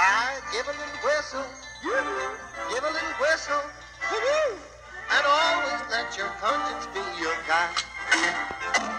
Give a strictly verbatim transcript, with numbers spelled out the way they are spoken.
fly, give a little whistle, give a little whistle, and always let your conscience be your guide.